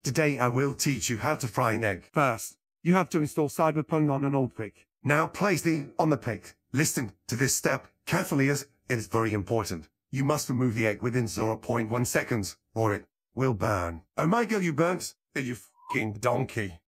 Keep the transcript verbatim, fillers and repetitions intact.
Today I will teach you how to fry an egg. First, you have to install Cyberpunk on an old pick. Now place the on the pick. Listen to this step carefully as it is very important. You must remove the egg within zero point one seconds or it will burn. Oh my god, you burnt? You f***ing donkey.